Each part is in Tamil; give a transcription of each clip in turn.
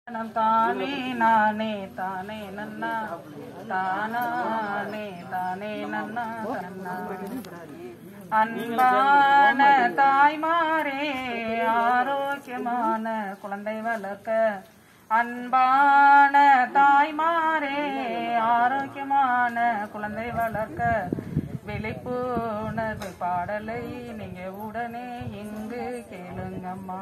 தானே நானே தானே நன்னா தானே தானே நன்னா நன்னா அன்பான தாய்மாரே ஆரோக்கியமான குழந்தை வளர்க்க அன்பான தாய்மாரே ஆரோக்கியமான குழந்தை வளர்க்க விழிப்புணர்வு பாடலை நீங்க உடனே இங்கு கேளுங்கம்மா.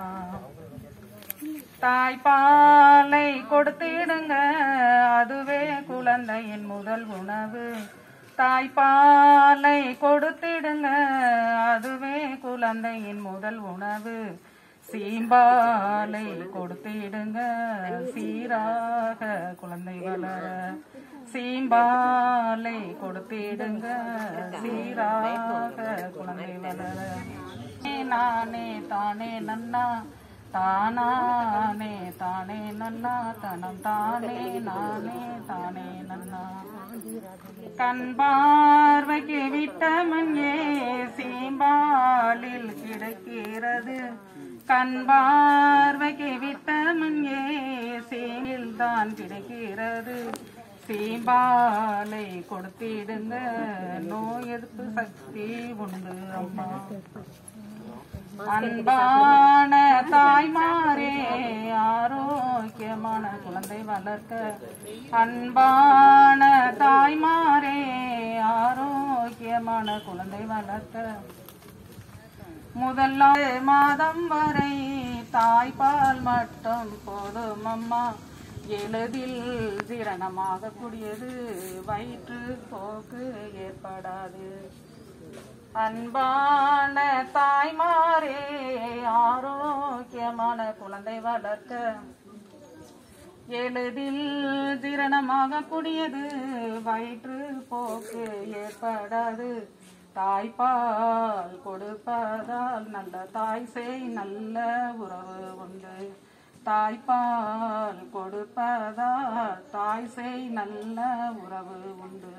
தாய்ப்பாலை கொடுத்திடுங்க, அதுவே குழந்தையின் முதல் உணவு. தாய்ப்பாலை கொடுத்திடுங்க, அதுவே குழந்தையின் முதல் உணவு. சீம்பாலை கொடுத்திடுங்க, சீராக குழந்தை வளர. சீம்பாலை கொடுத்திடுங்க, சீராக குழந்தை வளர. நானே தானே நன்னா தானே தானே நன்னா தனம் தானே நானே தானே நன்னா. கண் பார்வைக்கு விட்டமின் ஏ சீம்பாலில் கிடைக்கிறது. கண் பார்வைக்கு விட்டமின் ஏ சீமில் தான் கிடைக்கிறது. சீம்பாலை கொடுத்திடுங்க, நோய் எதிர்ப்பு சக்தி உண்டு அம்மா. அன்பான தாய்மாரே ஆரோக்கியமான குழந்தை வளர்க்க அன்பான தாய்மாரே ஆரோக்கியமான குழந்தை வளர்க்க முதல் மாதம் வரை தாய்ப்பால் மட்டும் போதும் அம்மா. எளிதில் ஜீரணமாக கூடியது, வயிற்று போக்கு ஏற்படாது. அன்பான தாய்மாரே ஆரோக்கியமான குழந்தை வளர்க்க எளிதில் ஜீரணமாக கூடியது, வயிற்று போக்கு ஏற்படாது. தாய்ப்பால் கொடுப்பதால் நல்ல தாய் சேய் நல்ல உறவு உண்டு. தாய்ப்பால் கொடுப்பதால் தாய் சேய் நல்ல உறவு உண்டு.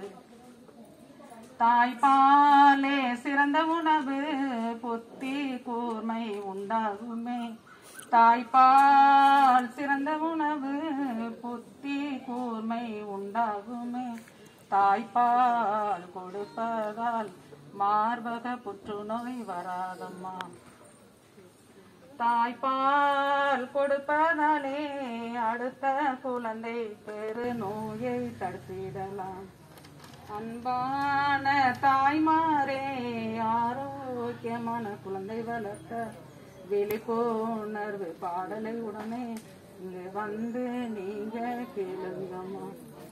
தாய்ப்பாலே சிறந்த உணவு, புத்தி கூர்மை உண்டாகுமே. தாய்ப்பால் சிறந்த உணவு, புத்தி கூர்மை உண்டாகுமே. தாய்ப்பால் கொடுப்பதால் மார்பக புற்றுநோய் வராதம்மா. தாய்ப்பால் கொடுப்பதாலே அடுத்த குழந்தை பெரு நோயை தடுத்திடலாம். அன்பான தாய்மாரே ஆரோக்கியமான குழந்தை வளர்க்க விழிப்புணர்வு பாடலை உடனே இங்க வந்து நீங்க கேளுங்கம்மா.